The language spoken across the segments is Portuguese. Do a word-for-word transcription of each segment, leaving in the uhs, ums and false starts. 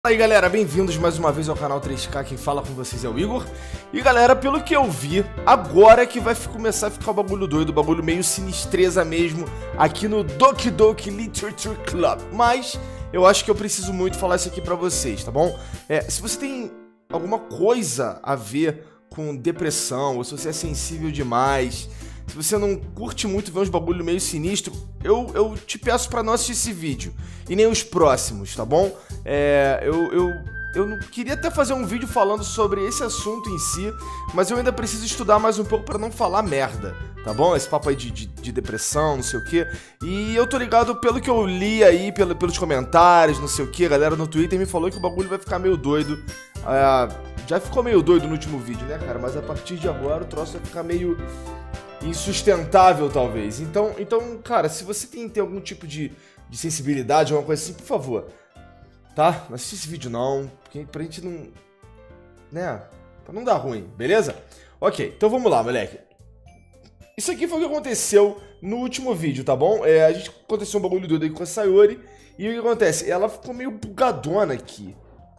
Fala aí galera, bem-vindos mais uma vez ao canal três K, quem fala com vocês é o Igor. E galera, pelo que eu vi, agora que vai começar a ficar o bagulho doido, o bagulho meio sinistreza mesmo, aqui no Doki Doki Literature Club. Mas eu acho que eu preciso muito falar isso aqui pra vocês, tá bom? É, se você tem alguma coisa a ver com depressão, ou se você é sensível demais, se você não curte muito ver uns bagulho meio sinistro, eu, eu te peço pra não assistir esse vídeo. E nem os próximos, tá bom? É, eu, eu, eu não queria até fazer um vídeo falando sobre esse assunto em si, mas eu ainda preciso estudar mais um pouco pra não falar merda, tá bom? Esse papo aí de, de, de depressão, não sei o quê. E eu tô ligado, pelo que eu li aí, pelo, pelos comentários, não sei o quê, a galera no Twitter me falou que o bagulho vai ficar meio doido. É, já ficou meio doido no último vídeo, né, cara? Mas a partir de agora o troço vai ficar meio insustentável, talvez. Então, então cara, se você tem, tem algum tipo de, de sensibilidade, alguma coisa assim, por favor, tá? Não assiste esse vídeo não, porque pra gente não... né? Pra não dar ruim, beleza? Ok, então vamos lá, moleque. Isso aqui foi o que aconteceu no último vídeo, tá bom? É, a gente aconteceu um bagulho doido aí com a Sayori, e o que acontece? Ela ficou meio bugadona aqui.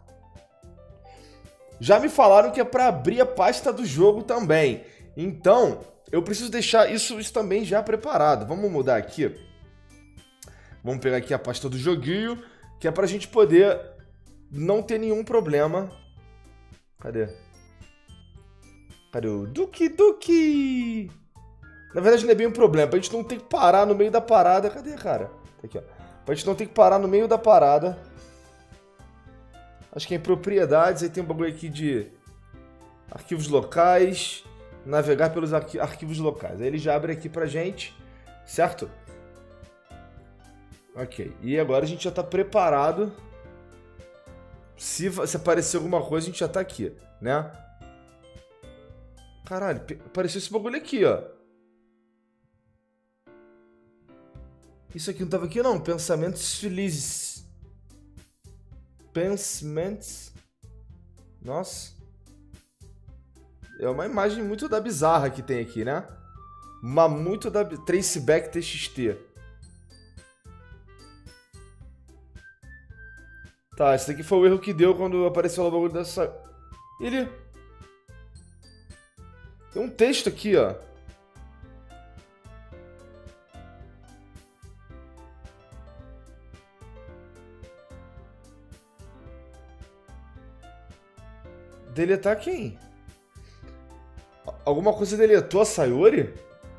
Já me falaram que é pra abrir a pasta do jogo também. Então, eu preciso deixar isso, isso também já preparado. Vamos mudar aqui. Vamos pegar aqui a pasta do joguinho, que é pra gente poder não ter nenhum problema. Cadê? Cadê o Doki Doki? Na verdade não é bem um problema, pra gente não ter que parar no meio da parada. Cadê, cara? Tá aqui, ó. Pra gente não ter que parar no meio da parada. Acho que é em propriedades, aí tem um bagulho aqui de arquivos locais, navegar pelos arqui arquivos locais. Aí ele já abre aqui pra gente, certo? Ok, e agora a gente já tá preparado. Se, se aparecer alguma coisa, a gente já tá aqui, né? Caralho, apareceu esse bagulho aqui, ó. Isso aqui não tava aqui, não. Pensamentos felizes. Pensamentos... Nossa. É uma imagem muito da bizarra que tem aqui, né? Uma muito da... Traceback T X T. Tá, esse daqui foi o erro que deu quando apareceu o bagulho dessa... Ele... Tem um texto aqui, ó. Deletar quem? Alguma coisa deletou a Sayori?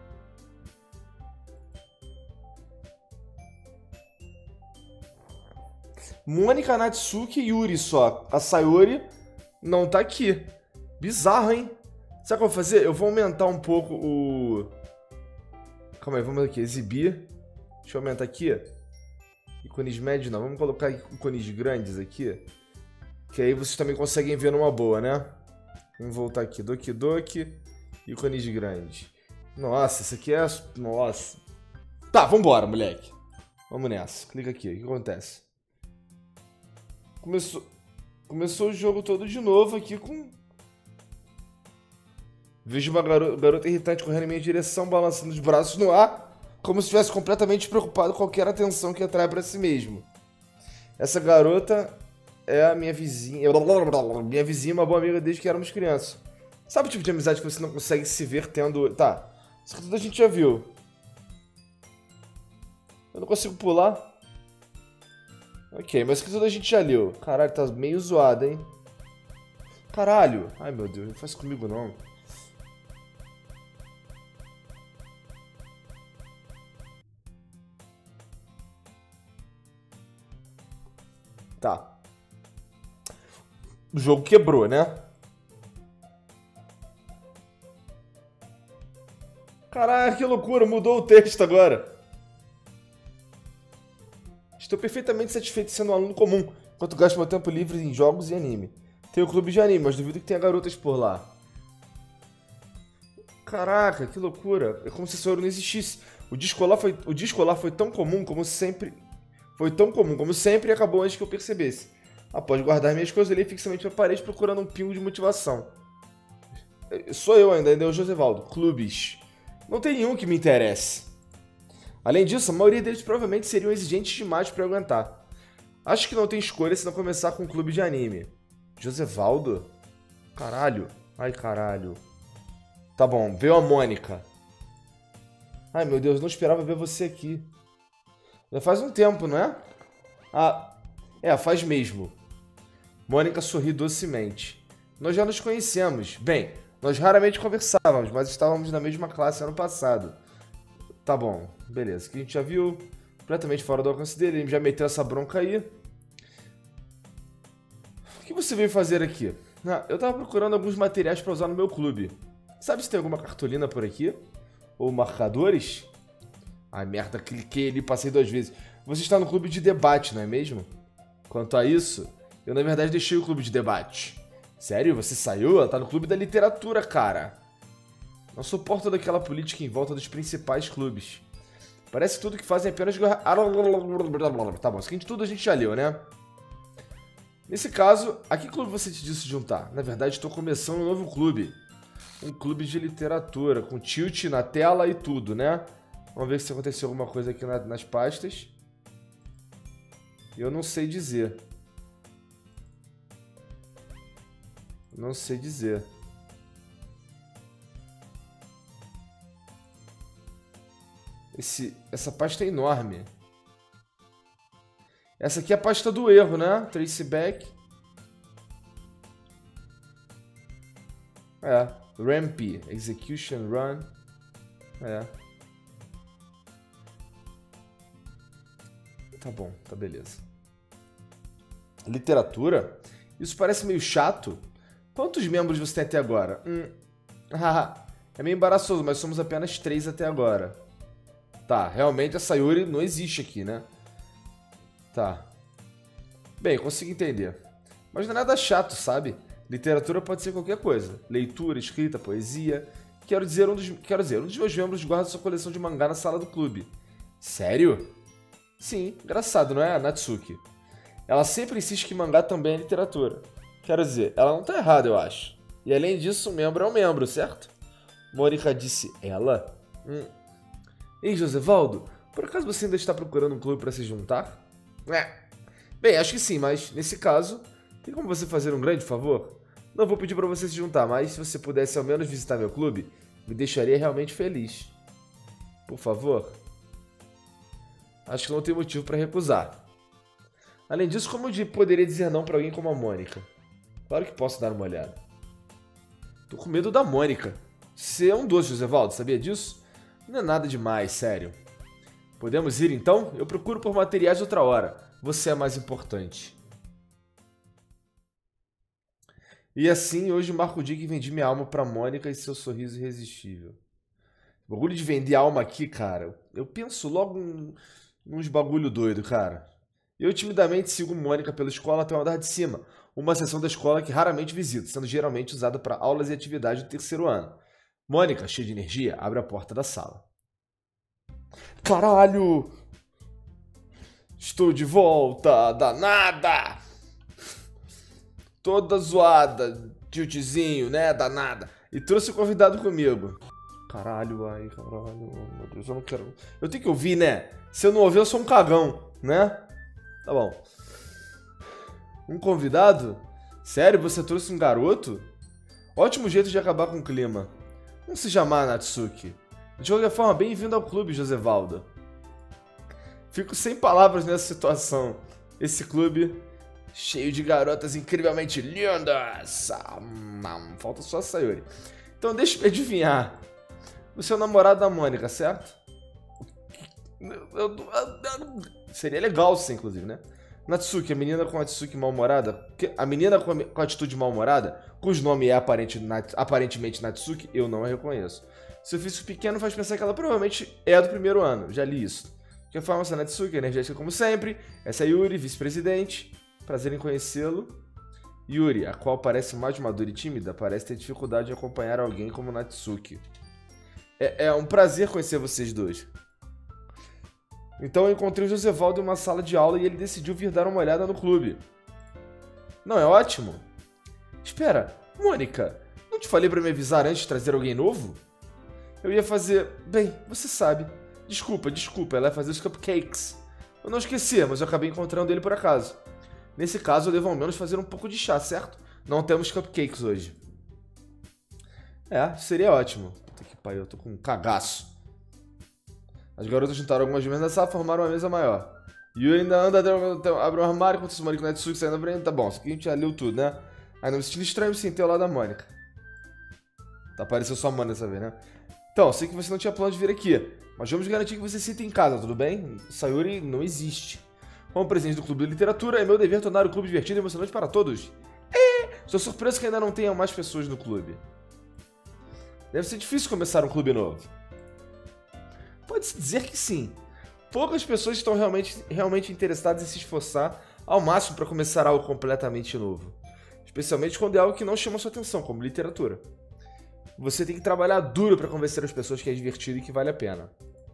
Mônica, Natsuki e Yuri só. A Sayori não tá aqui. Bizarro, hein? Sabe o que eu vou fazer? Eu vou aumentar um pouco o... Calma aí, vamos aqui. Exibir. Deixa eu aumentar aqui. Ícones médios não. Vamos colocar ícones grandes aqui. Que aí vocês também conseguem ver numa boa, né? Vamos voltar aqui. Doki Doki. Ícones grandes. Nossa, isso aqui é... Nossa. Tá, vambora, moleque. Vamos nessa. Clica aqui. O que acontece? Começou... Começou o jogo todo de novo aqui com... Vejo uma garo... garota irritante correndo em minha direção, balançando os braços no ar, como se estivesse completamente despreocupado com qualquer atenção que atrai pra si mesmo. Essa garota é a minha vizinha... Minha vizinha, uma boa amiga desde que éramos crianças. Sabe o tipo de amizade que você não consegue se ver tendo... Tá, isso aqui tudo a gente já viu. Eu não consigo pular. Ok, mas isso aqui tudo a gente já leu. Caralho, tá meio zoado, hein? Caralho. Ai, meu Deus, não faz isso comigo, não. Tá. O jogo quebrou, né? Caralho, que loucura, mudou o texto agora. Estou perfeitamente satisfeito sendo um aluno comum, enquanto gasto meu tempo livre em jogos e anime. Tenho clube de anime, mas duvido que tenha garotas por lá. Caraca, que loucura. É como se esse ouro não existisse. O descolar foi, o descolar foi tão comum como sempre... Foi tão comum como sempre e acabou antes que eu percebesse. Após guardar minhas coisas, olhei fixamente para a parede procurando um pingo de motivação. Sou eu ainda, ainda é o Josevaldo. Clubes. Não tem nenhum que me interesse. Além disso, a maioria deles provavelmente seriam exigentes demais para aguentar. Acho que não tem escolha se não começar com um clube de anime. Josevaldo? Caralho. Ai, caralho. Tá bom, veio a Mônica. Ai, meu Deus, não esperava ver você aqui. Já faz um tempo, não é? Ah, é, faz mesmo. Mônica sorri docemente. Nós já nos conhecemos. Bem, nós raramente conversávamos, mas estávamos na mesma classe ano passado. Tá bom, beleza. Que a gente já viu, completamente fora do alcance dele, ele já meteu essa bronca aí. O que você veio fazer aqui? Ah, eu tava procurando alguns materiais para usar no meu clube. Sabe se tem alguma cartolina por aqui? Ou marcadores? Ai, merda, cliquei ali, passei duas vezes. Você está no clube de debate, não é mesmo? Quanto a isso, eu na verdade deixei o clube de debate. Sério? Você saiu? Ela tá no clube da literatura, cara. Não suporto daquela política em volta dos principais clubes. Parece que tudo que fazem é apenas... Tá bom, isso aqui tudo a gente já leu, né? Nesse caso, a que clube você te disse juntar? Na verdade, estou começando um novo clube. Um clube de literatura, com tilt na tela e tudo, né? Vamos ver se aconteceu alguma coisa aqui na, nas pastas. Eu não sei dizer. Não sei dizer. Esse, essa pasta é enorme. Essa aqui é a pasta do erro, né? Traceback. É. Rampy. Execution Run. É. Tá bom, tá beleza. Literatura? Isso parece meio chato. Quantos membros você tem até agora? Hum. É meio embaraçoso, mas somos apenas três até agora. Tá, realmente a Sayuri não existe aqui, né? Tá. Bem, consigo entender. Mas não é nada chato, sabe? Literatura pode ser qualquer coisa. Leitura, escrita, poesia. Quero dizer, um dos, quero dizer, um dos meus membros guarda sua coleção de mangá na sala do clube. Sério? Sim, engraçado, não é, Natsuki? Ela sempre insiste que mangá também é literatura. Quero dizer, ela não tá errada, eu acho. E além disso, um membro é um membro, certo? Mônica disse, ela? Hum. Ei, Josevaldo, por acaso você ainda está procurando um clube para se juntar? É. Bem, acho que sim, mas nesse caso, tem como você fazer um grande favor? Não vou pedir para você se juntar, mas se você pudesse ao menos visitar meu clube, me deixaria realmente feliz. Por favor? Acho que não tem motivo para recusar. Além disso, como eu poderia dizer não para alguém como a Mônica? Claro que posso dar uma olhada. Tô com medo da Mônica. Você é um doce, Josevaldo, sabia disso? Não é nada demais, sério. Podemos ir então? Eu procuro por materiais outra hora. Você é mais importante. E assim, hoje marco o dia que vendi minha alma pra Mônica e seu sorriso irresistível. O bagulho de vender alma aqui, cara, eu penso logo em uns bagulho doido, cara. Eu timidamente sigo Mônica pela escola até o andar de cima, uma seção da escola que raramente visito, sendo geralmente usada para aulas e atividades do terceiro ano. Mônica, cheia de energia, abre a porta da sala. Caralho! Estou de volta, danada! Toda zoada, tiltzinho, né, danada. E trouxe o convidado comigo. Caralho, ai, caralho, meu Deus, eu não quero... Eu tenho que ouvir, né? Se eu não ouvir, eu sou um cagão, né? Tá bom. Um convidado? Sério, você trouxe um garoto? Ótimo jeito de acabar com o clima. Não se chamar, Natsuki. De qualquer forma, bem-vindo ao clube, Josevaldo. Fico sem palavras nessa situação. Esse clube cheio de garotas incrivelmente lindas. Ah, não, falta só a Sayuri. Então deixa eu adivinhar. Você é o namorado da Mônica, certo? Seria legal sim, inclusive, né? Natsuki, a menina com atitude mal-humorada. A menina com atitude mal-humorada, cujo nome é aparente, nat, aparentemente Natsuki, eu não a reconheço. Seu ofício pequeno faz pensar que ela provavelmente é do primeiro ano. Já li isso. De qualquer forma, essa Natsuki, energética como sempre. Essa é Yuri, vice-presidente. Prazer em conhecê-lo. Yuri, a qual parece mais madura e tímida, parece ter dificuldade em acompanhar alguém como Natsuki. É, é um prazer conhecer vocês dois. Então eu encontrei o Josevaldo em uma sala de aula e ele decidiu vir dar uma olhada no clube. Não é ótimo? Espera, Mônica, não te falei pra me avisar antes de trazer alguém novo? Eu ia fazer... Bem, você sabe. Desculpa, desculpa, ela ia fazer os cupcakes. Eu não esqueci, mas eu acabei encontrando ele por acaso. Nesse caso, eu devo ao menos fazer um pouco de chá, certo? Não temos cupcakes hoje. É, seria ótimo. Puta que pariu, eu tô com um cagaço. As garotas juntaram algumas mesas na sala e formaram uma mesa maior. Yuri ainda anda, abre um armário, enquanto o Mônica e Natsuki saindo na frente. Tá bom, isso aqui a gente já leu tudo, né? Aí não me sentindo estranho, me sentei ao lado da Mônica. Tá, apareceu só a Mônica dessa vez, né? Então, sei que você não tinha plano de vir aqui, mas vamos garantir que você se sinta em casa, tudo bem? Sayuri não existe. Como presidente do Clube de Literatura, é meu dever tornar o clube divertido e emocionante para todos. É, estou surpreso que ainda não tenha mais pessoas no clube. Deve ser difícil começar um clube novo. Pode-se dizer que sim. Poucas pessoas estão realmente, realmente interessadas em se esforçar ao máximo para começar algo completamente novo. Especialmente quando é algo que não chama sua atenção, como literatura. Você tem que trabalhar duro para convencer as pessoas que é divertido e que vale a pena.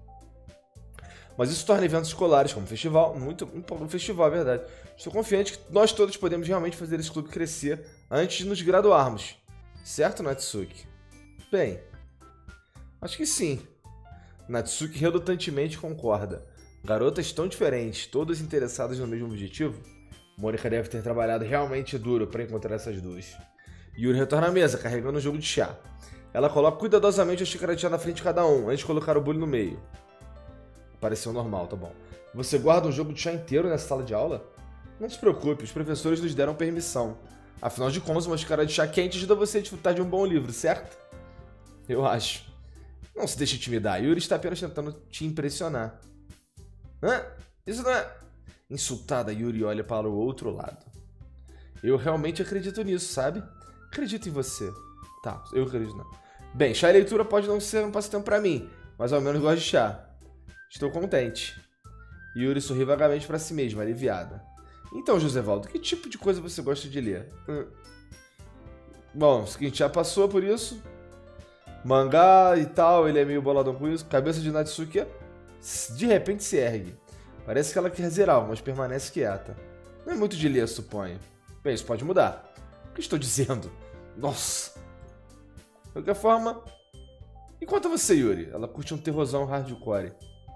Mas isso torna eventos escolares, como um festival, muito um festival, é verdade. Estou confiante que nós todos podemos realmente fazer esse clube crescer antes de nos graduarmos. Certo, Natsuki? Bem, acho que sim. Natsuki relutantemente concorda. Garotas tão diferentes, todas interessadas no mesmo objetivo? Mônica deve ter trabalhado realmente duro para encontrar essas duas. Yuri retorna à mesa, carregando um jogo de chá. Ela coloca cuidadosamente a xícara de chá na frente de cada um, antes de colocar o bule no meio. Pareceu normal, tá bom. Você guarda um jogo de chá inteiro nessa sala de aula? Não se preocupe, os professores nos deram permissão. Afinal de contas, uma xícara de chá quente ajuda você a desfrutar de um bom livro, certo? Eu acho. Não se deixe intimidar, Yuri está apenas tentando te impressionar. Hã? Isso não é... Insultada, Yuri olha para o outro lado. Eu realmente acredito nisso, sabe? Acredito em você. Tá, eu acredito não. Bem, chá e leitura pode não ser um passatempo pra mim, mas ao menos gosto de chá. Estou contente. Yuri sorri vagamente pra si mesma, aliviada. Então, Josevaldo, que tipo de coisa você gosta de ler? Hum. Bom, o seguinte, já passou por isso. Mangá e tal, ele é meio boladão com isso. Cabeça de Natsuki de repente se ergue. Parece que ela quer dizer algo, mas permanece quieta. Não é muito de ler, suponho. Bem, isso pode mudar. O que estou dizendo? Nossa! De qualquer forma... E quanto a você, Yuri? Ela curte um terrorzão hardcore.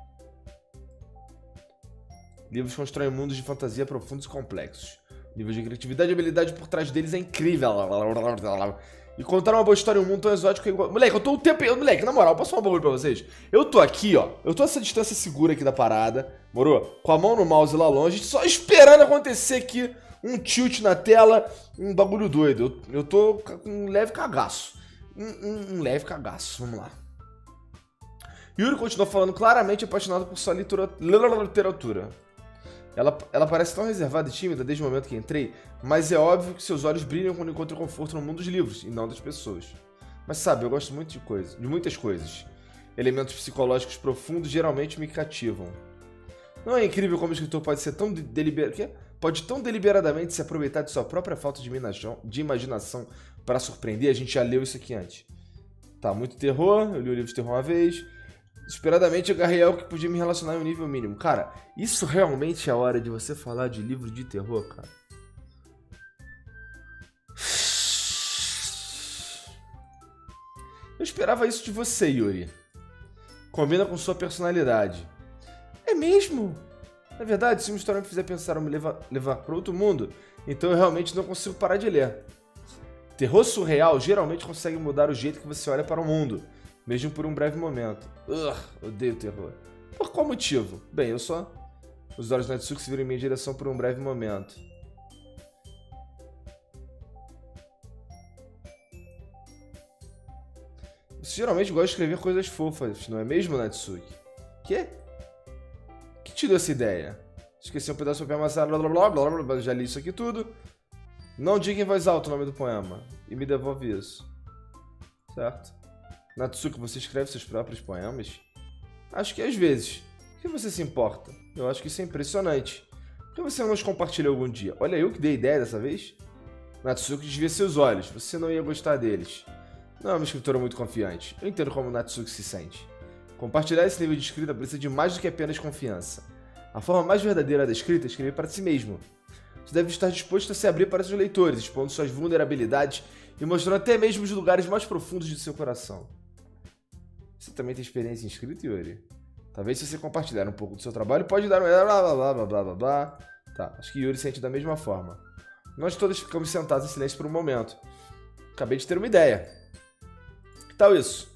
Livros constroem mundos de fantasia profundos e complexos. O nível de criatividade e habilidade por trás deles é incrível. E contar uma boa história em um mundo tão exótico é igual... Moleque, eu tô o tempo... Eu, moleque, na moral, posso falar um bagulho pra vocês? Eu tô aqui, ó. Eu tô a essa distância segura aqui da parada. Morou? Com a mão no mouse lá longe, só esperando acontecer aqui um tilt na tela, um bagulho doido. Eu, eu tô com um leve cagaço. Um, um, um leve cagaço. Vamos lá. Yuri continua falando claramente apaixonado por sua literatura. Ela, ela parece tão reservada e tímida desde o momento que entrei, mas é óbvio que seus olhos brilham quando encontram conforto no mundo dos livros, e não das pessoas. Mas sabe, eu gosto muito de, coisa, de muitas coisas. Elementos psicológicos profundos geralmente me cativam. Não é incrível como o escritor pode ser tão deliberado, pode tão deliberadamente se aproveitar de sua própria falta de imaginação, de imaginação para surpreender? A gente já leu isso aqui antes. Tá, muito terror, eu li o livro de terror uma vez. Desesperadamente eu agarrei algo que podia me relacionar em um nível mínimo. Cara, isso realmente é a hora de você falar de livro de terror, cara. Eu esperava isso de você, Yuri. Combina com sua personalidade. É mesmo? Na verdade, se uma história me fizer pensar ou me levar, levar para outro mundo, então eu realmente não consigo parar de ler. Terror surreal geralmente consegue mudar o jeito que você olha para o mundo, mesmo por um breve momento. Ugh, odeio terror. Por qual motivo? Bem, eu só... Os olhos de Natsuki se viram em minha direção por um breve momento. Você geralmente gosta de escrever coisas fofas, não é mesmo, Natsuki? Quê? Que te deu essa ideia? Esqueci um pedaço do papel amassado, blá blá blá blá blá blá, já li isso aqui tudo. Não diga em voz alta o nome do poema. E me devolve isso. Certo? Natsuki, você escreve seus próprios poemas? Acho que às vezes. Por que você se importa? Eu acho que isso é impressionante. Por que você não os compartilha algum dia? Olha, eu que dei ideia dessa vez. Natsuki desvia seus olhos. Você não ia gostar deles. Não é uma escritora muito confiante. Eu entendo como Natsuki se sente. Compartilhar esse nível de escrita precisa de mais do que apenas confiança. A forma mais verdadeira da escrita é escrever para si mesmo. Você deve estar disposto a se abrir para seus leitores, expondo suas vulnerabilidades e mostrando até mesmo os lugares mais profundos de seu coração. Você também tem experiência em escrita, Yuri? Talvez se você compartilhar um pouco do seu trabalho, pode dar um... blá, blá, blá, blá, blá, blá, blá. Tá, acho que Yuri sente da mesma forma. Nós todos ficamos sentados em silêncio por um momento. Acabei de ter uma ideia. Que tal isso?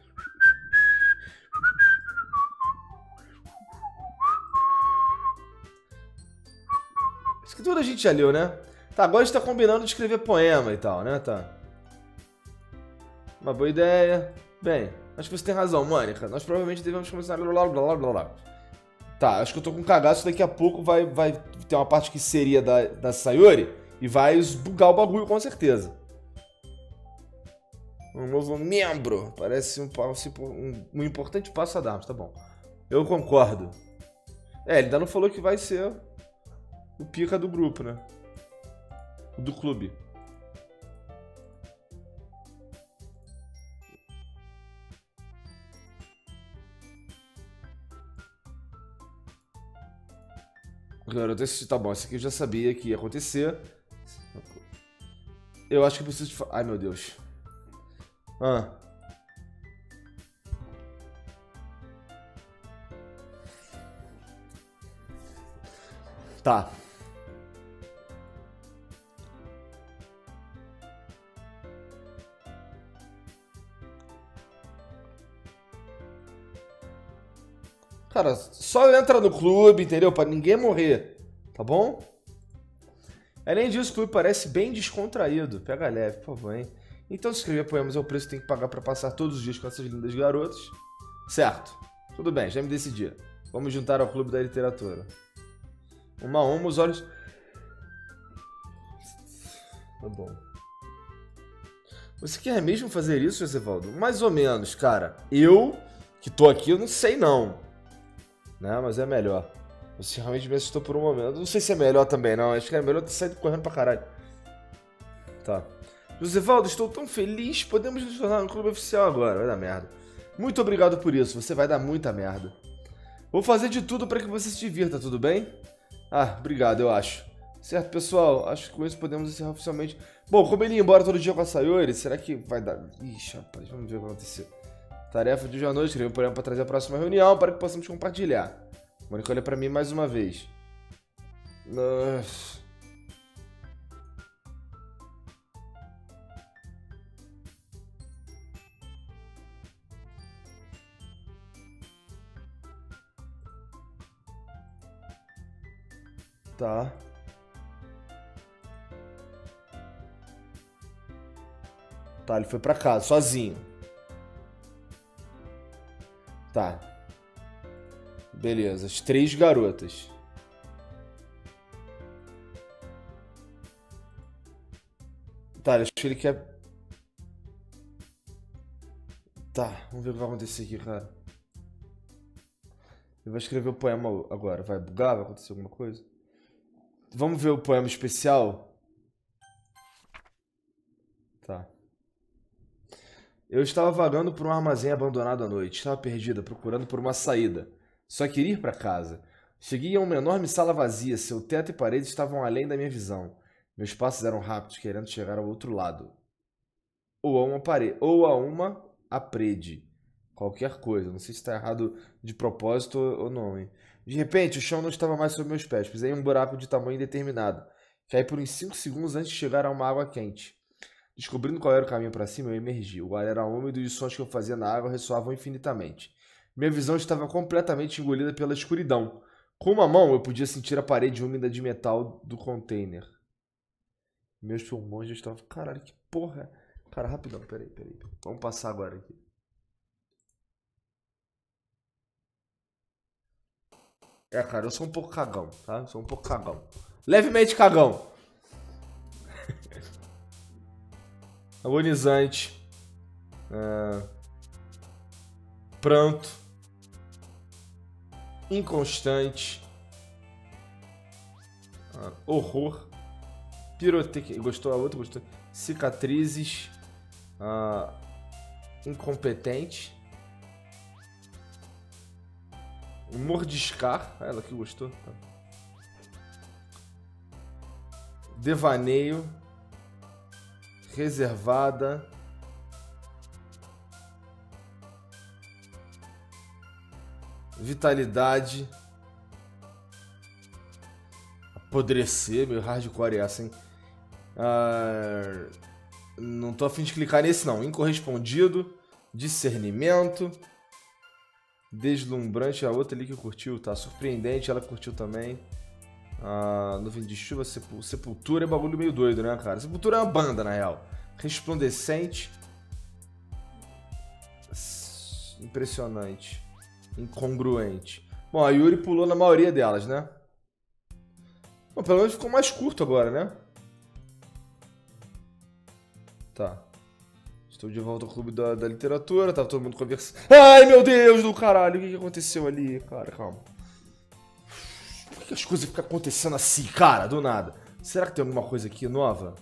Isso que tudo a gente já leu, né? Tá, agora a gente tá combinando de escrever poema e tal, né? Tá. Uma boa ideia. Bem, acho que você tem razão, Mônica. Nós provavelmente devemos começar... Blá, blá, blá, blá. Tá, acho que eu tô com cagaço. Daqui a pouco vai, vai ter uma parte que seria da, da Sayori e vai bugar o bagulho, com certeza. Um novo membro. Parece um, um, um importante passo a darmos, tá bom. Eu concordo. É, ele ainda não falou que vai ser o pica do grupo, né? Do clube. Garoto, esse tá bom. Esse aqui eu já sabia que ia acontecer. Eu acho que eu preciso de... Ai, meu Deus. Ah. Tá. Cara, só entra no clube, entendeu? Pra ninguém morrer, tá bom? Além disso, o clube parece bem descontraído. Pega leve, por favor, hein? Então, se escrever poemas é o preço que tem que pagar pra passar todos os dias com essas lindas garotas. Certo. Tudo bem, já me decidi. Vamos juntar ao clube da literatura. Uma a uma, os olhos... Tá bom. Você quer mesmo fazer isso, Josevaldo? Mais ou menos, cara. Eu, que tô aqui, eu não sei não. Não, mas é melhor. Você realmente me assustou por um momento. Não sei se é melhor também, não. Acho que é melhor ter saído correndo pra caralho. Tá. Josevaldo, estou tão feliz. Podemos nos tornar um clube oficial agora. Vai dar merda. Muito obrigado por isso. Você vai dar muita merda. Vou fazer de tudo pra que você se divirta, tudo bem? Ah, obrigado, eu acho. Certo, pessoal. Acho que com isso podemos encerrar oficialmente. Bom, como ele ia embora todo dia com a Sayori, será que vai dar... Ixi, rapaz, vamos ver o que vai acontecer. Tarefa de hoje à noite, escrever um poema para trazer a próxima reunião para que possamos compartilhar. Mônica olha para mim mais uma vez. Nossa. Tá. Tá, ele foi pra casa, sozinho. Tá. Beleza, as três garotas. Tá, acho que ele quer... Tá, vamos ver o que vai acontecer aqui, cara. Ele vai escrever o poema agora. Vai bugar? Vai acontecer alguma coisa? Vamos ver o poema especial? Tá. Eu estava vagando por um armazém abandonado à noite. Estava perdida, procurando por uma saída. Só queria ir para casa. Cheguei a uma enorme sala vazia. Seu teto e paredes estavam além da minha visão. Meus passos eram rápidos, querendo chegar ao outro lado. Ou a uma parede. Ou a uma aprede. Qualquer coisa. Não sei se está errado de propósito ou não, hein? De repente, o chão não estava mais sob meus pés. Pisei em um buraco de tamanho indeterminado. Caí por uns cinco segundos antes de chegar a uma água quente. Descobrindo qual era o caminho para cima, eu emergi. O ar era úmido e os sons que eu fazia na água ressoavam infinitamente. Minha visão estava completamente engolida pela escuridão. Com uma mão, eu podia sentir a parede úmida de metal do container. Meus pulmões já estavam... Caralho, que porra... Cara, rapidão, peraí, peraí. Vamos passar agora aqui. É, cara, eu sou um pouco cagão, tá? Eu sou um pouco cagão. Levemente cagão. Agonizante. Uh, pranto. Inconstante. Uh, horror. Pirotecnia. Gostou? A outra gostou. Cicatrizes. Uh, incompetente. Mordiscar. Ela que gostou. Tá. Devaneio. Reservada. Vitalidade. Apodrecer, meio hardcore essa, hein? Ah, não tô a fim de clicar nesse, não. Incorrespondido. Discernimento. Deslumbrante, a outra ali que curtiu, tá? Surpreendente, ela curtiu também. Ah, nuvem de chuva, sepul sepultura é bagulho meio doido, né, cara? Sepultura é uma banda, na real. Resplandecente. Impressionante. Incongruente. Bom, a Yuri pulou na maioria delas, né? Bom, pelo menos ficou mais curto agora, né? Tá. Estou de volta ao clube da, da literatura, tava todo mundo conversando. Ai, meu Deus do caralho, o que, que aconteceu ali? Cara, calma. Por que as coisas ficam acontecendo assim, cara, do nada? Será que tem alguma coisa aqui nova?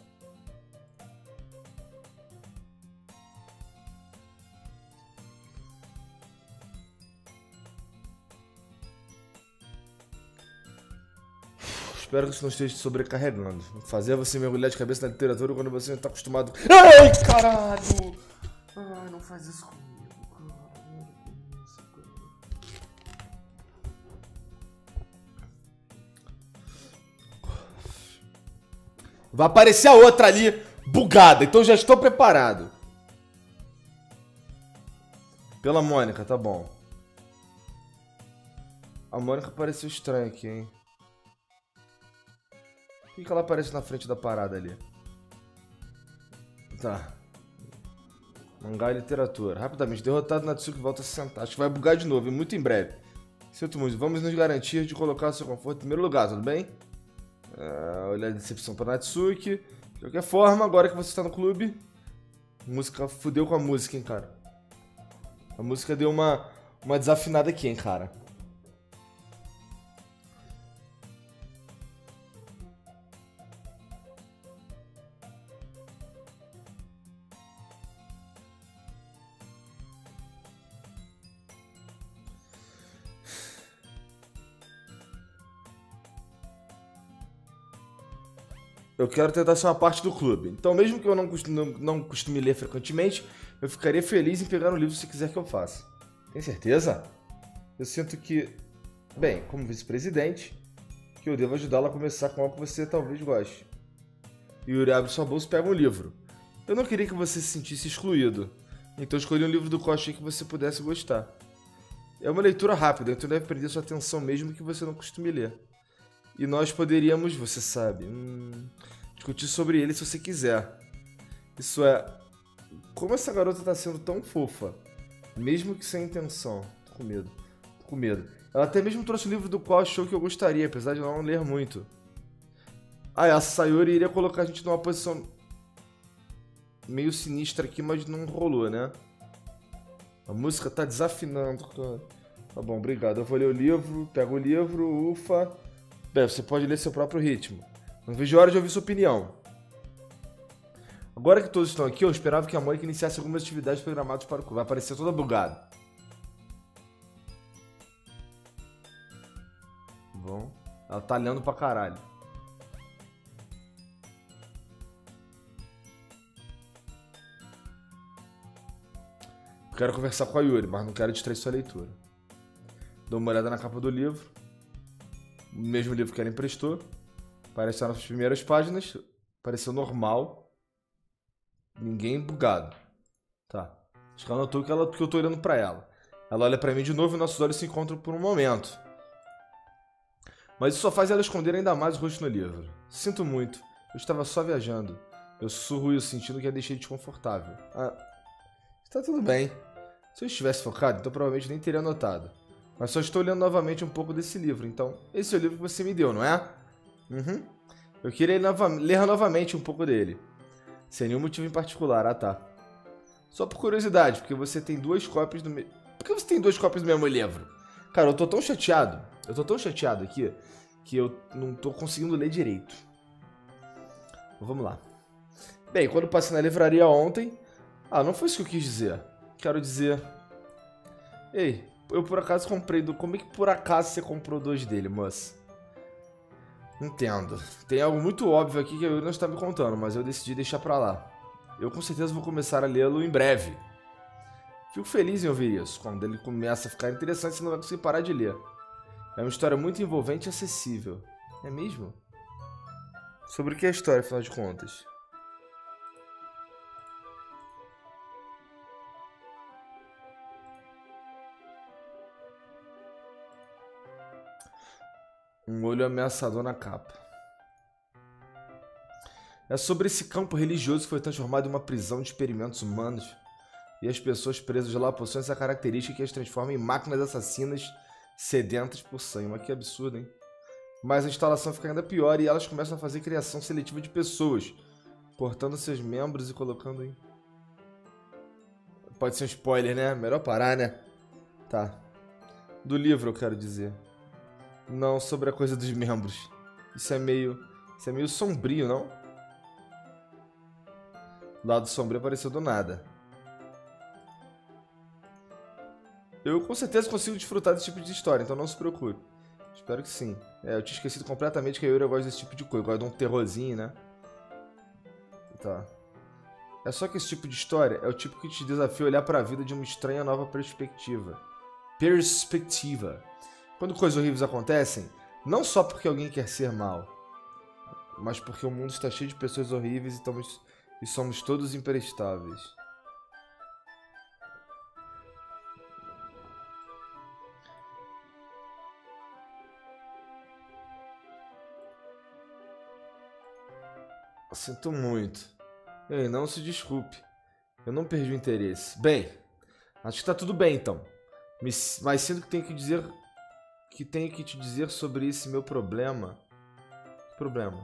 Espero que isso não esteja te sobrecarregando. Fazer você mergulhar de cabeça na literatura quando você não está acostumado. Ai, caralho! Ai, não faz isso comigo, cara. Vai aparecer a outra ali, bugada. Então já estou preparado. Pela Mônica, tá bom. A Mônica apareceu estranha aqui, hein? Por que ela aparece na frente da parada ali? Tá. Mangá e literatura. Rapidamente, derrotado, Natsuki volta a se sentar. Acho que vai bugar de novo, e muito em breve. Sinto muito, vamos nos garantir de colocar o seu conforto em primeiro lugar, tudo bem? Uh, olhar a decepção pra Natsuki. De qualquer forma, agora que você está no clube... Música fudeu com a música, hein, cara. A música deu uma, uma desafinada aqui, hein, cara. Eu quero tentar ser uma parte do clube. Então, mesmo que eu não costume, não, não costume ler frequentemente, eu ficaria feliz em pegar um livro se quiser que eu faça. Tem certeza? Eu sinto que, bem, como vice-presidente, que eu devo ajudá-la a começar com algo que você talvez goste. Yuri abre sua bolsa e pega um livro. Eu não queria que você se sentisse excluído, então escolhi um livro do qual achei que você pudesse gostar. É uma leitura rápida, então deve prender sua atenção mesmo que você não costume ler. E nós poderíamos, você sabe, hum, discutir sobre ele se você quiser. Isso é... Como essa garota tá sendo tão fofa? Mesmo que sem intenção. Tô com medo. Tô com medo. Ela até mesmo trouxe o livro do qual achou que eu gostaria, apesar de não ler muito. Ah, a Sayori iria colocar a gente numa posição meio sinistra aqui, mas não rolou, né? A música tá desafinando, cara. Tá bom, obrigado. Eu vou ler o livro, pego o livro, ufa... Bem, você pode ler seu próprio ritmo. Não vejo hora de ouvir sua opinião. Agora que todos estão aqui, eu esperava que a Mônica iniciasse algumas atividades programadas para o clube. Vai aparecer toda bugada. Bom, ela tá lendo pra caralho. Quero conversar com a Yuri, mas não quero distrair sua leitura. Dou uma olhada na capa do livro. O mesmo livro que ela emprestou. Apareceu nas primeiras páginas. Pareceu normal. Ninguém bugado. Tá. Acho que ela notou que, ela, que eu tô olhando pra ela. Ela olha pra mim de novo e nossos olhos se encontram por um momento. Mas isso só faz ela esconder ainda mais o rosto no livro. Sinto muito. Eu estava só viajando. Eu sussurro eu sentindo que a deixei desconfortável. Ah, está tudo bem. Se eu estivesse focado, então provavelmente nem teria notado. Mas só estou lendo novamente um pouco desse livro, então esse é o livro que você me deu, não é? Uhum. Eu queria nova ler novamente um pouco dele. Sem nenhum motivo em particular, ah tá. Só por curiosidade, porque você tem duas cópias do mesmo... Por que você tem duas cópias do mesmo livro? Cara, eu tô tão chateado, eu tô tão chateado aqui, que eu não tô conseguindo ler direito. Vamos lá. Bem, quando passei na livraria ontem... Ah, não foi isso que eu quis dizer. Quero dizer... Ei... Eu por acaso comprei do... Como é que por acaso você comprou dois dele, moça? Entendo. Tem algo muito óbvio aqui que eu não estava me contando, mas eu decidi deixar pra lá. Eu com certeza vou começar a lê-lo em breve. Fico feliz em ouvir isso. Quando ele começa a ficar interessante, você não vai conseguir parar de ler. É uma história muito envolvente e acessível. É mesmo? Sobre o que é a história, afinal de contas? Um olho ameaçador na capa. É sobre esse campo religioso que foi transformado em uma prisão de experimentos humanos. E as pessoas presas lá possuem essa característica que as transforma em máquinas assassinas sedentas por sangue. Mas que absurdo, hein? Mas a instalação fica ainda pior e elas começam a fazer criação seletiva de pessoas, cortando seus membros e colocando em... Pode ser um spoiler, né? Melhor parar, né? Tá. Do livro, eu quero dizer. Não sobre a coisa dos membros. Isso é meio... Isso é meio sombrio, não? O lado sombrio apareceu do nada. Eu com certeza consigo desfrutar desse tipo de história, então não se preocupe. Espero que sim. É, eu tinha esquecido completamente que a Yuri gosta desse tipo de coisa. Gosta de um terrorzinho, né? Tá. É só que esse tipo de história é o tipo que te desafia a olhar para a vida de uma estranha nova perspectiva. Perspectiva. Quando coisas horríveis acontecem, não só porque alguém quer ser mal, mas porque o mundo está cheio de pessoas horríveis e, estamos, e somos todos imprestáveis. Sinto muito. Ei, não se desculpe. Eu não perdi o interesse. Bem, acho que tá tudo bem então. Me, mas sinto que tenho que dizer que tenho que te dizer sobre esse meu problema. Que problema?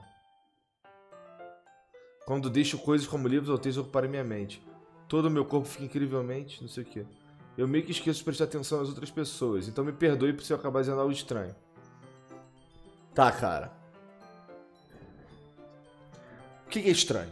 Quando deixo coisas como livros ou textos ocuparem minha mente, todo o meu corpo fica incrivelmente, não sei o que. Eu meio que esqueço de prestar atenção nas outras pessoas, então me perdoe por se eu acabar dizendo algo estranho. Tá, cara. O que é estranho?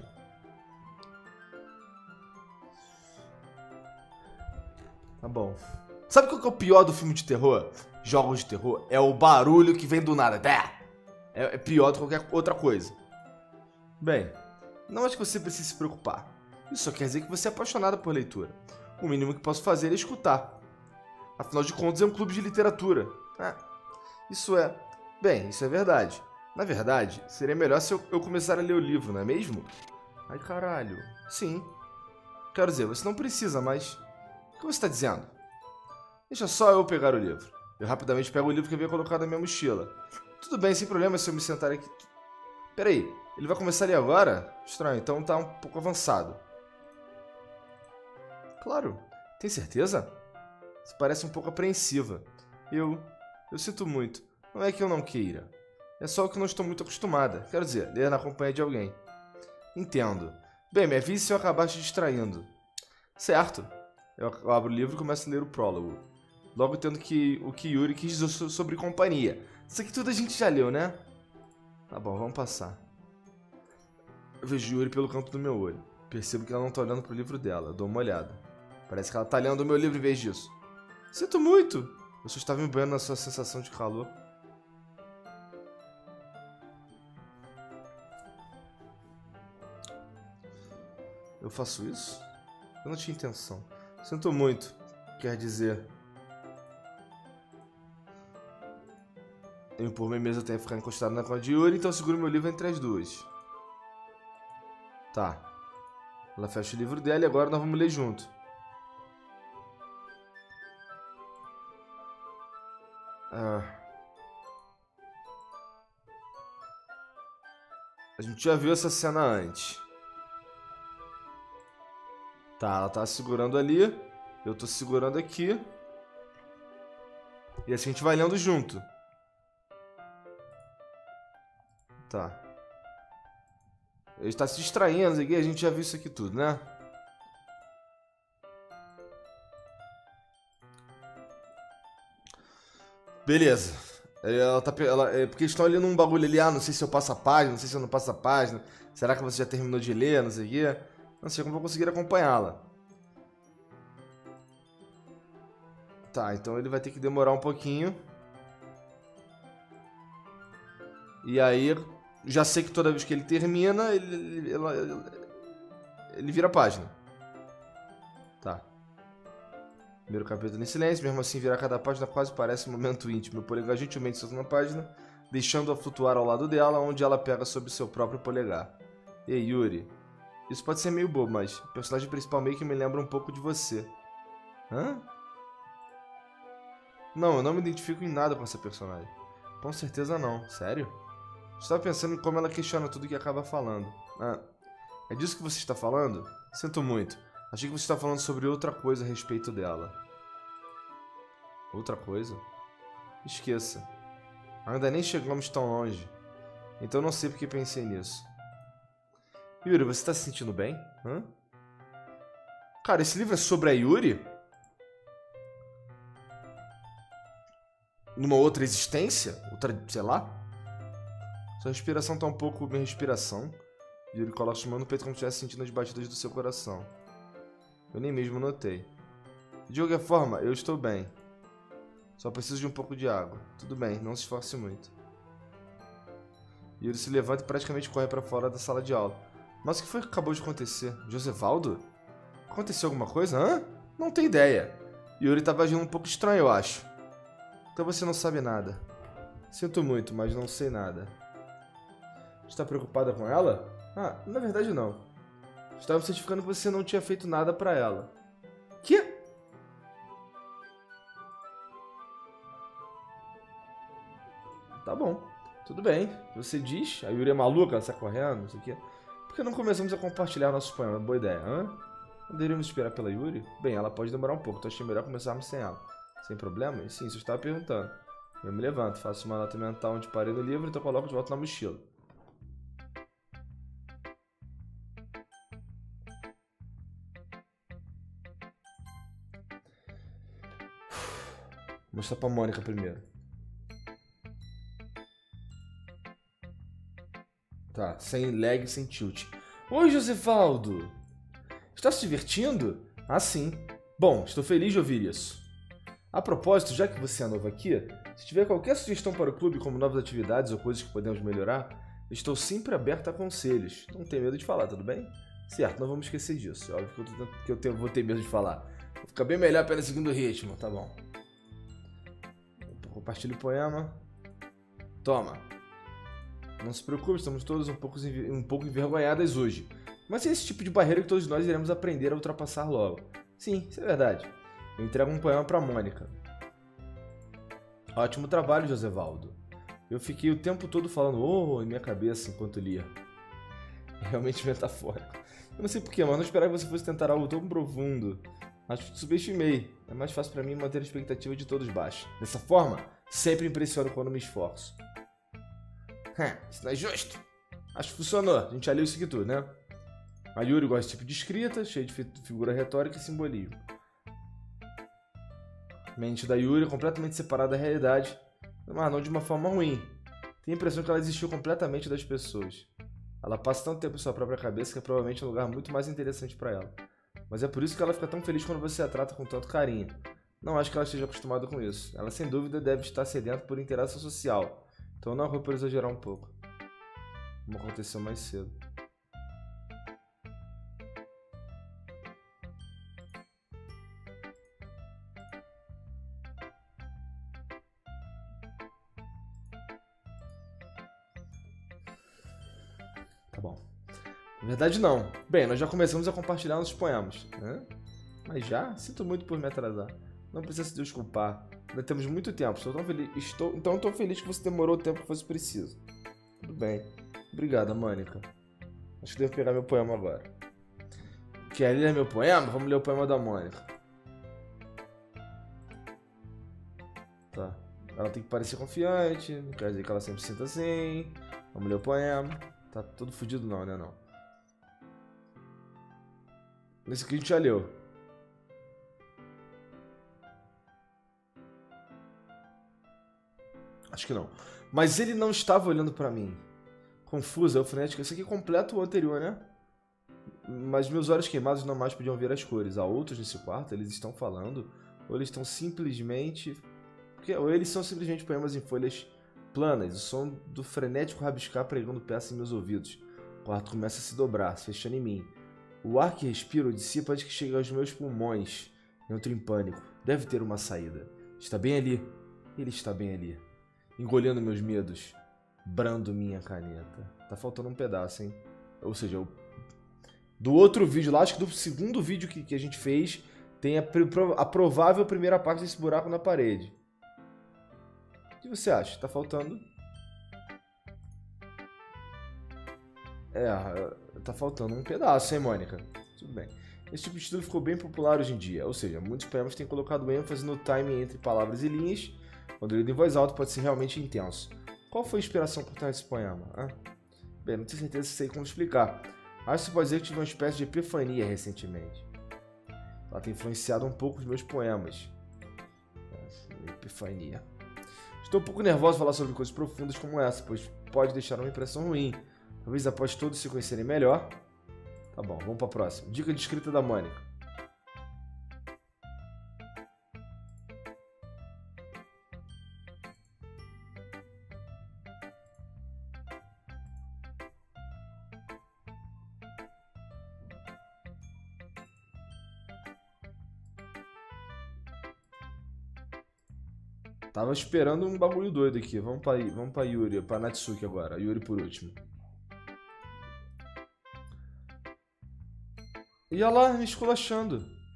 Tá bom. Sabe qual que é o pior do filme de terror? Jogos de terror? É o barulho que vem do nada. É pior do que qualquer outra coisa. Bem, não acho que você precise se preocupar. Isso só quer dizer que você é apaixonada por leitura. O mínimo que posso fazer é escutar. Afinal de contas, é um clube de literatura. É, isso é... Bem, isso é verdade. Na verdade, seria melhor se eu, eu começar a ler o livro, não é mesmo? Ai, caralho. Sim. Quero dizer, você não precisa, mas... O que você está dizendo? Deixa só eu pegar o livro. Eu rapidamente pego o livro que havia colocado na minha mochila. Tudo bem, sem problema se eu me sentar aqui... Peraí, ele vai começar ali agora? Estranho, então tá um pouco avançado. Claro. Tem certeza? Você parece um pouco apreensiva. Eu... Eu sinto muito. Não é que eu não queira. É só que eu não estou muito acostumada. Quero dizer, ler na companhia de alguém. Entendo. Bem, me avise se eu acabar te distraindo. Certo. Eu abro o livro e começo a ler o prólogo. Logo tendo que o que Yuri quis dizer sobre companhia. Isso aqui tudo a gente já leu, né? Tá bom, vamos passar. Eu vejo Yuri pelo canto do meu olho. Percebo que ela não está olhando pro livro dela. Eu dou uma olhada. Parece que ela está lendo o meu livro em vez disso. Sinto muito. Eu só estava embanhando na sua sensação de calor. Eu faço isso? Eu não tinha intenção. Sinto muito. Quer dizer... Eu por mim mesmo tenho que ficar encostado na cama de Yuri, então eu seguro meu livro entre as duas. Tá. Ela fecha o livro dela e agora nós vamos ler junto. Ah. A gente já viu essa cena antes. Tá, ela tá segurando ali. Eu tô segurando aqui. E assim a gente vai lendo junto. Tá. Ele está se distraindo aqui. A gente já viu isso aqui tudo, né? Beleza. Ela tá, ela, é porque eles estão ali num bagulho ali. Ah, não sei se eu passo a página. Não sei se eu não passo a página. Será que você já terminou de ler? Não sei o quê. Não sei como eu vou conseguir acompanhá-la. Tá, então ele vai ter que demorar um pouquinho. E aí, já sei que toda vez que ele termina, ele, ele, ele, ele vira a página. Tá. Primeiro capítulo em silêncio, mesmo assim virar cada página quase parece um momento íntimo. Meu polegar gentilmente solta uma página, deixando-a flutuar ao lado dela, onde ela pega sobre seu próprio polegar. Ei, Yuri. Isso pode ser meio bobo, mas o personagem principal meio que me lembra um pouco de você. Hã? Não, eu não me identifico em nada com essa personagem. Com certeza não. Sério? Estava pensando em como ela questiona tudo que acaba falando. Ah, é disso que você está falando? Sinto muito. Achei que você está falando sobre outra coisa a respeito dela. Outra coisa? Esqueça. Ainda nem chegamos tão longe. Então não sei porque pensei nisso. Yuri, você está se sentindo bem? Hã? Cara, esse livro é sobre a Yuri? Numa outra existência? Outra, sei lá? Sua respiração tá um pouco... Minha respiração. Yuri coloca a mão no peito como se estivesse sentindo as batidas do seu coração. Eu nem mesmo notei. De qualquer forma, eu estou bem. Só preciso de um pouco de água. Tudo bem, não se esforce muito. Yuri se levanta e praticamente corre para fora da sala de aula. Mas o que foi que acabou de acontecer? Josevaldo? Aconteceu alguma coisa? Hã? Não tenho ideia. Yuri estava agindo um pouco estranho, eu acho. Então você não sabe nada. Sinto muito, mas não sei nada. Está preocupada com ela? Ah, na verdade não. Estava certificando que você não tinha feito nada pra ela. Quê? Tá bom. Tudo bem. Você diz? A Yuri é maluca, ela sai correndo, não sei o quê. Por que não começamos a compartilhar nossos poemas? Boa ideia, hã? Não deveríamos esperar pela Yuri? Bem, ela pode demorar um pouco, então achei melhor começarmos sem ela. Sem problema? Sim, isso eu estava perguntando. Eu me levanto, faço uma nota mental onde parei no livro, então coloco de volta na mochila. Vou mostrar pra Mônica primeiro. Tá, sem lag, sem tilt. Oi, Josevaldo! Está se divertindo? Ah, sim. Bom, estou feliz de ouvir isso. A propósito, já que você é novo aqui, se tiver qualquer sugestão para o clube, como novas atividades ou coisas que podemos melhorar, estou sempre aberto a conselhos. Não tenha medo de falar, tudo bem? Certo, não vamos esquecer disso. É óbvio que eu, tô, que eu tenho, vou ter medo de falar. Vou ficar bem melhor pelo segundo ritmo, tá bom. Compartilhe o poema. Toma. Não se preocupe, estamos todos um pouco, um pouco envergonhadas hoje. Mas é esse tipo de barreira que todos nós iremos aprender a ultrapassar logo. Sim, isso é verdade. Eu entrego um poema para Mônica. Ótimo trabalho, Josevaldo. Eu fiquei o tempo todo falando oh em minha cabeça enquanto lia. É realmente metafórico. Eu não sei porquê, mas não esperava que você fosse tentar algo tão profundo. Acho que subestimei. É mais fácil para mim manter a expectativa de todos baixa. Dessa forma, sempre impressiono quando me esforço. Hum, isso não é justo. Acho que funcionou. A gente já leu isso aqui tudo, né? A Yuri gosta desse tipo de escrita, cheio de figura retórica e simbolismo. Mente da Yuri é completamente separada da realidade, mas não de uma forma ruim. Tenho a impressão que ela desistiu completamente das pessoas. Ela passa tanto tempo em sua própria cabeça que é provavelmente um lugar muito mais interessante para ela. Mas é por isso que ela fica tão feliz quando você a trata com tanto carinho. Não acho que ela esteja acostumada com isso. Ela sem dúvida deve estar sedenta por interação social. Então não vou por exagerar um pouco. Como aconteceu mais cedo. Tá bom. Na verdade não. Bem, nós já começamos a compartilhar nossos poemas, né? Mas já? Sinto muito por me atrasar. Não precisa se desculpar. Ainda temos muito tempo. Estou tão feliz. Estou... Então estou feliz que você demorou o tempo que fosse preciso. Tudo bem. Obrigada, Mônica. Acho que devo pegar meu poema agora. Quer ler meu poema? Vamos ler o poema da Mônica. Tá. Ela tem que parecer confiante. Não quer dizer que ela sempre se sinta assim. Vamos ler o poema. Tá todo fudido não, né não? Nesse aqui a gente já leu. Acho que não. Mas ele não estava olhando pra mim. Confusa, eu frenética. Isso aqui completa o anterior, né? Mas meus olhos queimados não mais podiam ver as cores. Há outros nesse quarto, eles estão falando. Ou eles estão simplesmente... Porque, ou eles são simplesmente poemas em folhas planas. O som do frenético rabiscar pregando peças em meus ouvidos. O quarto começa a se dobrar, se fechando em mim. O ar que respiro dissipa antes que chegue aos meus pulmões. Entro em pânico. Deve ter uma saída. Está bem ali. Ele está bem ali. Engolhendo meus medos. Brando minha caneta. Tá faltando um pedaço, hein? Ou seja, eu... do outro vídeo lá, acho que do segundo vídeo que, que a gente fez, tem a, a provável primeira parte desse buraco na parede. O que você acha? Tá faltando... É, tá faltando um pedaço, hein, Mônica? Tudo bem. Esse tipo de estilo ficou bem popular hoje em dia, ou seja, muitos poemas têm colocado ênfase no timing entre palavras e linhas. Quando lido em voz alta pode ser realmente intenso. Qual foi a inspiração por trás desse poema? Ah, bem, não tenho certeza se sei como explicar. Acho que você pode dizer que tive uma espécie de epifania recentemente. Ela tem influenciado um pouco os meus poemas. Epifania. Estou um pouco nervoso de falar sobre coisas profundas como essa, pois pode deixar uma impressão ruim. Talvez após todos se conhecerem melhor. Tá bom, vamos para a próxima. Dica de escrita da Mônica. Tava esperando um bagulho doido aqui. Vamos para vamos para Yuri, para Natsuki agora. Yuri por último. E olha lá, me esculachando.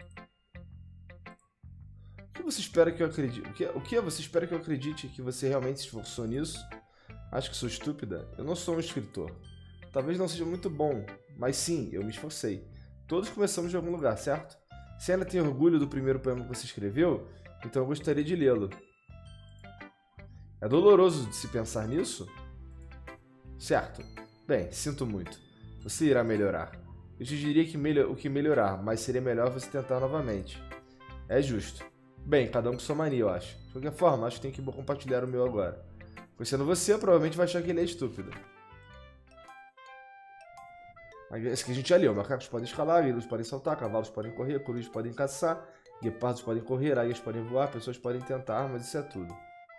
O que você espera que eu acredite? O que, o que você espera que eu acredite que você realmente se esforçou nisso? Acho que sou estúpida? Eu não sou um escritor. Talvez não seja muito bom, mas sim, eu me esforcei. Todos começamos de algum lugar, certo? Se ainda tem orgulho do primeiro poema que você escreveu, então eu gostaria de lê-lo. É doloroso de se pensar nisso? Certo. Bem, sinto muito. Você irá melhorar. Eu te diria que melhor, o que melhorar, mas seria melhor você tentar novamente. É justo. Bem, cada um com sua mania, eu acho. De qualquer forma, acho que tenho que compartilhar o meu agora. Conhecendo você, provavelmente vai achar que ele é estúpido. Esse que a gente já leu. Macacos podem escalar, grilos podem saltar, cavalos podem correr, corujas podem caçar, guepardos podem correr, águias podem voar, pessoas podem tentar, mas isso é tudo.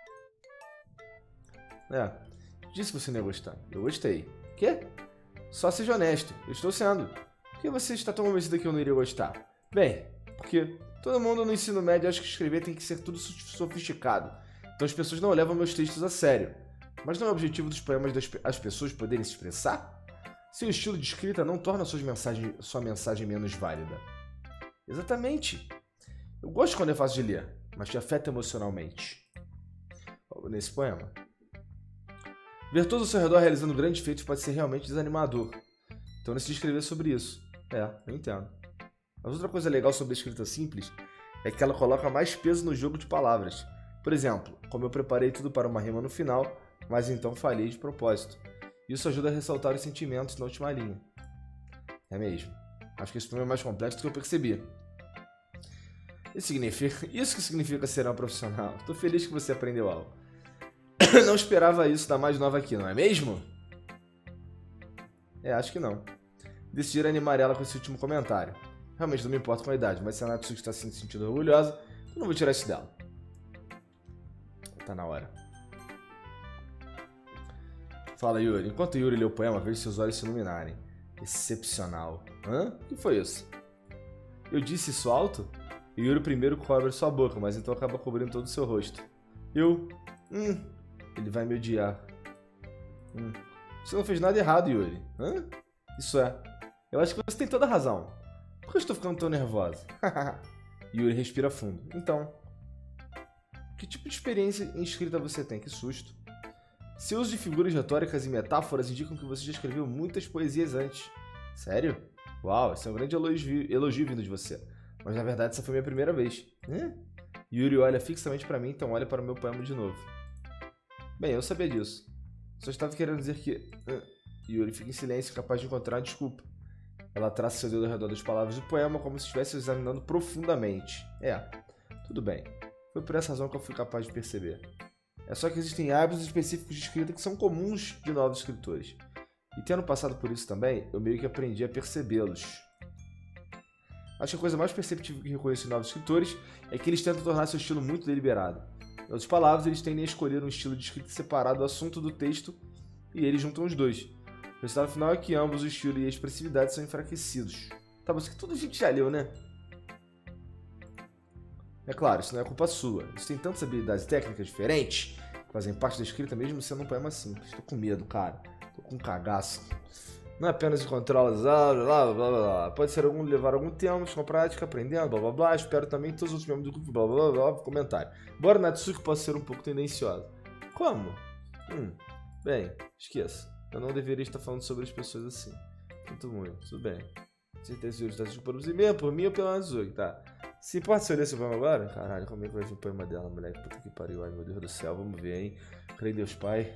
É, disse que você não ia gostar. Eu gostei. Quê? Só seja honesto. Eu estou sendo. Por que você está tão convencido que eu não iria gostar? Bem, porque todo mundo no ensino médio acha que escrever tem que ser tudo sofisticado. Então as pessoas não levam meus textos a sério. Mas não é o objetivo dos poemas das as pessoas poderem se expressar? Seu estilo de escrita não torna suas mensagens, sua mensagem menos válida. Exatamente. Eu gosto quando é fácil de ler, mas te afeta emocionalmente. Nesse poema. Ver todos ao seu redor realizando grandes feitos pode ser realmente desanimador. Então eu decidi escrever sobre isso. É, eu entendo. Mas outra coisa legal sobre a escrita simples é que ela coloca mais peso no jogo de palavras. Por exemplo, como eu preparei tudo para uma rima no final, mas então falhei de propósito. Isso ajuda a ressaltar os sentimentos na última linha. É mesmo. Acho que esse problema é mais complexo do que eu percebi. Isso, significa... Isso que significa ser um profissional. Estou feliz que você aprendeu algo. Não esperava isso da mais nova aqui, não é mesmo? É, acho que não. Decidi animar ela com esse último comentário. Realmente não me importa com a idade, mas se a Natsuki está se sentindo orgulhosa, eu não vou tirar isso dela. Tá na hora. Fala, Yuri. Enquanto Yuri lê o poema, vejo seus olhos se iluminarem. Excepcional. Hã? O que foi isso? Eu disse isso alto? E Yuri primeiro cobre sua boca, mas então acaba cobrindo todo o seu rosto. Eu... Hum... Ele vai me odiar. Hum. Você não fez nada errado, Yuri. Hã? Isso é. Eu acho que você tem toda a razão. Por que eu estou ficando tão nervosa? Yuri respira fundo. Então... Que tipo de experiência em escrita você tem? Que susto. Seu uso de figuras retóricas e metáforas indicam que você já escreveu muitas poesias antes. Sério? Uau, esse é um grande elogio, elogio vindo de você. Mas na verdade essa foi a minha primeira vez. Hã? Yuri olha fixamente para mim, então olha para o meu poema de novo. Bem, eu sabia disso. Só estava querendo dizer que... Yuri fica em silêncio, capaz de encontrar uma desculpa. Ela traça seu dedo ao redor das palavras do poema como se estivesse examinando profundamente. É, tudo bem. Foi por essa razão que eu fui capaz de perceber. É só que existem hábitos específicos de escrita que são comuns de novos escritores. E tendo passado por isso também, eu meio que aprendi a percebê-los. Acho que a coisa mais perceptível que reconheço em novos escritores é que eles tentam tornar seu estilo muito deliberado. Em outras palavras, eles tendem a escolher um estilo de escrita separado do assunto do texto e eles juntam os dois. O resultado final é que ambos, o estilo e a expressividade, são enfraquecidos. Tá, mas que tudo a gente já leu, né? É claro, isso não é culpa sua. Isso tem tantas habilidades técnicas diferentes que fazem parte da escrita mesmo sendo um poema simples. Tô com medo, cara. Tô com cagaço. Não é apenas encontrar las blá blá blá blá. Pode ser algum, levar algum tempo com prática, aprendendo, blá blá blá. Espero também que todos os outros membros do grupo, blá blá blá blá. Comentário. Embora Natsuki possa ser um pouco tendenciosa. Como? Hum, bem, esqueça. Eu não deveria estar falando sobre as pessoas assim. Sinto muito, tudo bem. Certeza que está assistindo por você mesmo, por mim ou pela Natsuki, tá? Se pode ser ler esse poema agora? Caralho, como é que vai vir o poema dela, moleque? Puta que pariu, ai meu Deus do céu, vamos ver, hein? Creio em Deus Pai.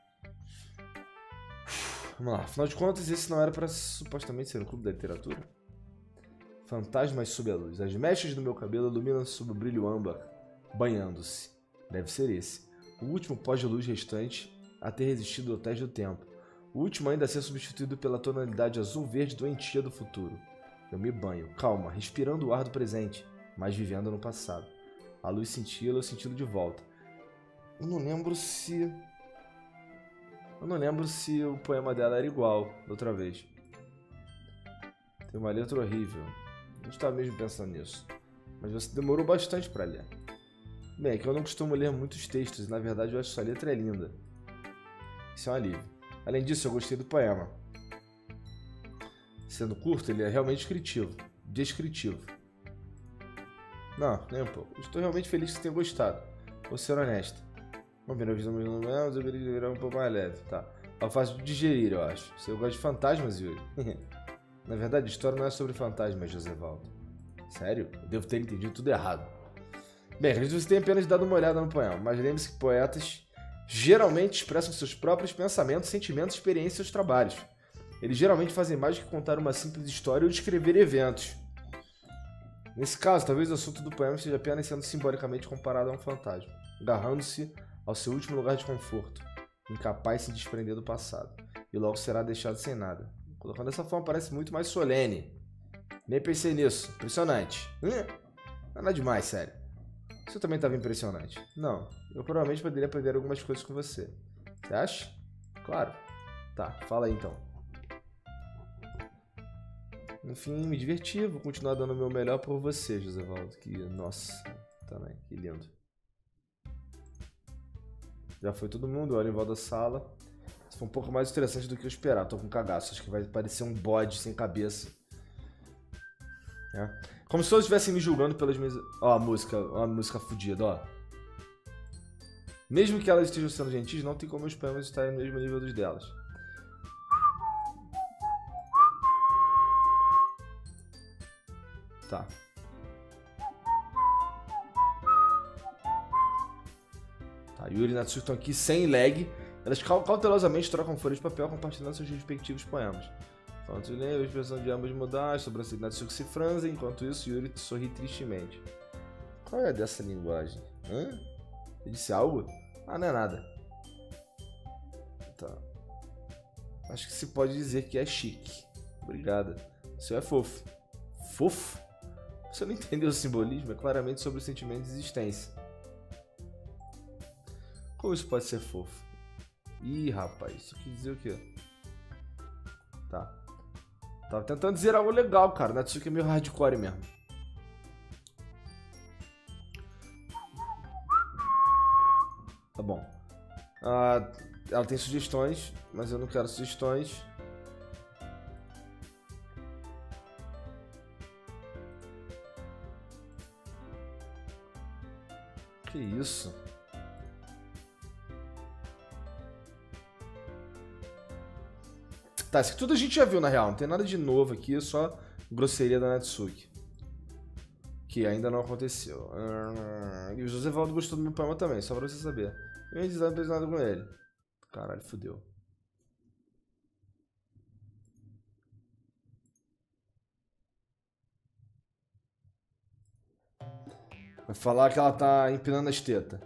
Vamos lá, afinal de contas, esse não era para supostamente ser um clube da literatura? Fantasmas sob a luz. As mechas do meu cabelo iluminam sob o brilho âmbar, banhando-se. Deve ser esse. O último pós de luz restante a ter resistido ao teste do tempo. O último ainda a ser substituído pela tonalidade azul-verde doentia do futuro. Eu me banho, calma, respirando o ar do presente, mas vivendo no passado. A luz cintila, eu cintilo de volta. Eu não lembro se... Eu não lembro se o poema dela era igual da outra vez. Tem uma letra horrível. Eu estava mesmo pensando nisso. Mas você demorou bastante para ler. Bem, é que eu não costumo ler muitos textos e na verdade eu acho que sua letra é linda. Isso é um alívio. Além disso, eu gostei do poema. Sendo curto, ele é realmente descritivo. Descritivo. Não, nem um pouco. Estou realmente feliz que você tenha gostado. Vou ser honesto. Uma primeira visão menos eu deveria virar um pouco mais leve, tá? É fácil de digerir, eu acho. Você gosta de fantasmas, Yuri? Na verdade, a história não é sobre fantasmas, Josevaldo. Sério? Eu devo ter entendido tudo errado. Bem, acredito que você tenha apenas dado uma olhada no poema, mas lembre-se que poetas geralmente expressam seus próprios pensamentos, sentimentos, experiências e seus trabalhos. Eles geralmente fazem mais do que contar uma simples história ou descrever eventos. Nesse caso, talvez o assunto do poema esteja apenas sendo simbolicamente comparado a um fantasma, agarrando-se ao seu último lugar de conforto, incapaz de se desprender do passado, e logo será deixado sem nada. Colocando dessa forma parece muito mais solene. Nem pensei nisso. Impressionante. Hum? Nada demais, sério. Você também estava impressionante. Não, eu provavelmente poderia aprender algumas coisas com você. Você acha? Claro. Tá, fala aí então. Enfim, me diverti, vou continuar dando o meu melhor por você, Josevaldo. Que, nossa, também, que lindo. Já foi todo mundo, olha em volta da sala. Isso foi um pouco mais interessante do que eu esperava. Tô com cagaço, acho que vai parecer um bode sem cabeça. É. Como se todos estivessem me julgando pelas minhas... Ó a música, ó a música fodida, ó. Mesmo que elas estejam sendo gentis, não tem como meus poemas estarem no mesmo nível dos delas. Tá. Tá, Yuri e Natsuki estão aqui sem lag. Elas cautelosamente trocam folhas de papel compartilhando seus respectivos poemas. Enquanto lembra, a expressão de ambas mudar, as sobrancelhas de Natsuki se franzem, enquanto isso Yuri sorri tristemente. Qual é dessa linguagem? Hã? Ele disse algo? Ah, não é nada. Tá. Acho que se pode dizer que é chique. Obrigada. O seu é fofo. Fofo? Você não entendeu o simbolismo? É claramente sobre o sentimento de existência. Como isso pode ser fofo? Ih, rapaz, isso quer dizer o quê? Tá. Tava tentando dizer algo legal, cara. Natsuki é meio hardcore mesmo. Tá bom. Ah, ela tem sugestões, mas eu não quero sugestões. Que isso? Tá, isso aqui tudo a gente já viu na real, não tem nada de novo aqui, é só grosseria da Natsuki. Que ainda não aconteceu. E o Josevaldo gostou do meu poema também, só pra você saber. Eu ainda não fiz nada com ele. Caralho, fodeu. Vai falar que ela tá empinando as tetas.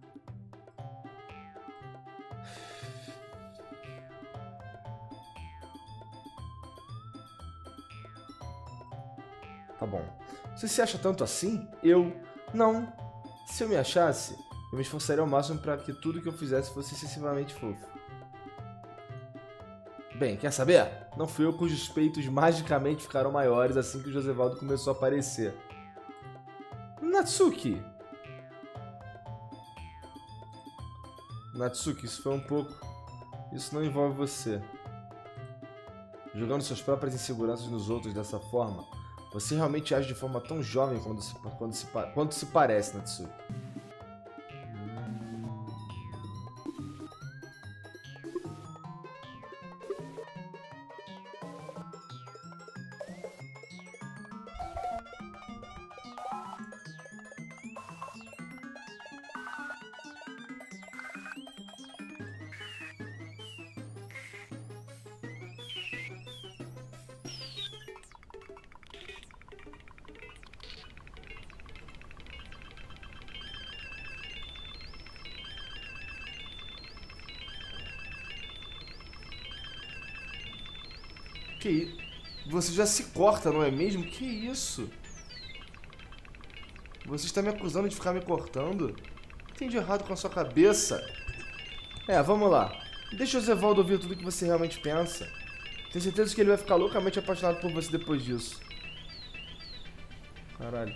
Tá bom. Você se acha tanto assim? Eu? Não. Se eu me achasse, eu me esforçaria ao máximo para que tudo que eu fizesse fosse excessivamente fofo. Bem, quer saber? Não fui eu cujos peitos magicamente ficaram maiores assim que o Josevaldo começou a aparecer. Natsuki! Natsuki, isso foi um pouco... Isso não envolve você. Jogando suas próprias inseguranças nos outros dessa forma, você realmente age de forma tão jovem quando se, quando se, quanto se parece, Natsuki. Que isso? Você já se corta, não é mesmo? Que isso? Você está me acusando de ficar me cortando? O que tem de errado com a sua cabeça? É, vamos lá. Deixa o Zevaldo ouvir tudo o que você realmente pensa. Tenho certeza que ele vai ficar loucamente apaixonado por você depois disso. Caralho.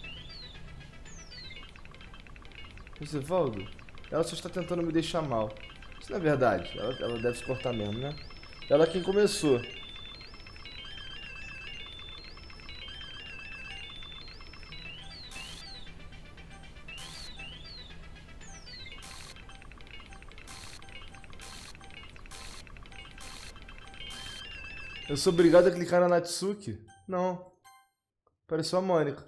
O Zevaldo? Ela só está tentando me deixar mal. Isso não é verdade. Ela, ela deve se cortar mesmo, né? Ela é quem começou. Eu sou obrigado a clicar na Natsuki? Não. Pareceu a Mônica.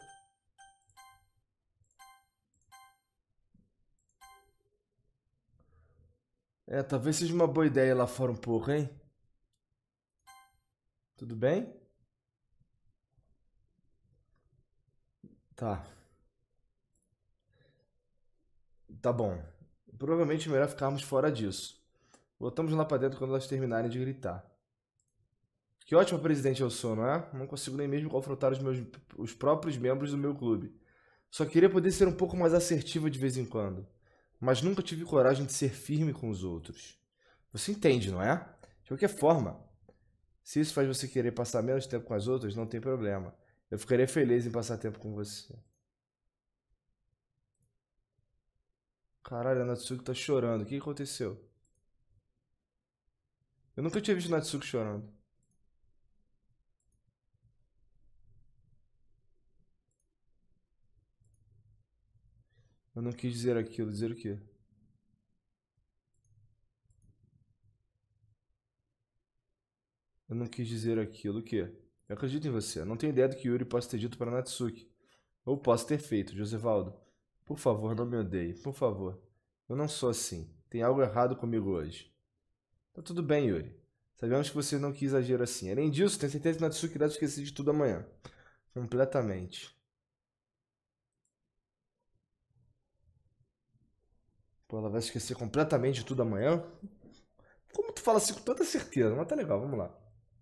É, talvez seja uma boa ideia lá fora um pouco, hein? Tudo bem? Tá. Tá bom. Provavelmente é melhor ficarmos fora disso. Voltamos lá pra dentro quando elas terminarem de gritar. Que ótimo presidente eu sou, não é? Não consigo nem mesmo confrontar os, meus, os próprios membros do meu clube. Só queria poder ser um pouco mais assertiva de vez em quando. Mas nunca tive coragem de ser firme com os outros. Você entende, não é? De qualquer forma, se isso faz você querer passar menos tempo com as outras, não tem problema. Eu ficaria feliz em passar tempo com você. Caralho, a Natsuki tá chorando. O que aconteceu? Eu nunca tinha visto a Natsuki chorando. Eu não quis dizer aquilo. Dizer o quê? Eu não quis dizer aquilo. O quê? Eu acredito em você. Eu não tenho ideia do que Yuri possa ter dito para Natsuki. Ou possa ter feito, Josevaldo. Por favor, não me odeie. Por favor. Eu não sou assim. Tem algo errado comigo hoje. Tá tudo bem, Yuri. Sabemos que você não quis agir assim. Além disso, tenho certeza que Natsuki deve esquecer de tudo amanhã. Completamente. Pô, ela vai esquecer completamente de tudo amanhã? Como tu fala assim com tanta certeza? Mas tá legal, vamos lá.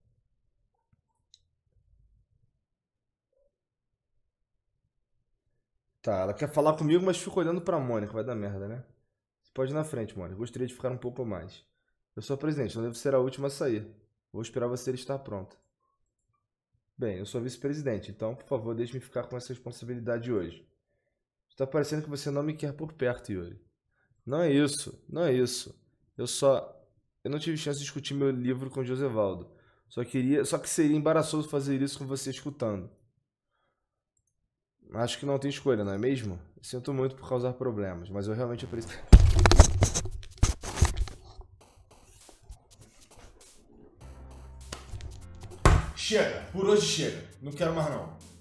Tá, ela quer falar comigo, mas fica olhando pra Mônica. Vai dar merda, né? Você pode ir na frente, Mônica. Gostaria de ficar um pouco mais. Eu sou a presidente, não devo ser a última a sair. Vou esperar você estar pronta. Bem, eu sou a vice-presidente, então, por favor, deixe-me ficar com essa responsabilidade hoje. Está parecendo que você não me quer por perto, Yuri. Não é isso, não é isso. Eu só... Eu não tive chance de discutir meu livro com o Josevaldo. Só queria... Só que seria embaraçoso fazer isso com você escutando. Acho que não tem escolha, não é mesmo? Sinto muito por causar problemas, mas eu realmente aprecio... Chega, por hoje chega. Não quero mais não.